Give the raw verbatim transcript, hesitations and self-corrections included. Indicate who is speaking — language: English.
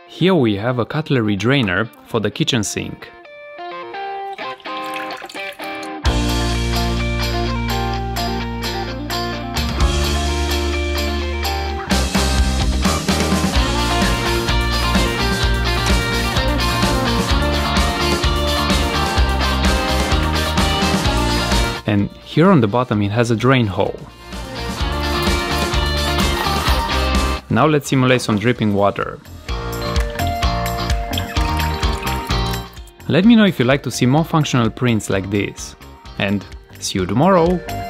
Speaker 1: Here we have a cutlery drainer for the kitchen sink. And here on the bottom it has a drain hole. Now let's simulate some dripping water. Let me know if you'd like to see more functional prints like this. And see you tomorrow!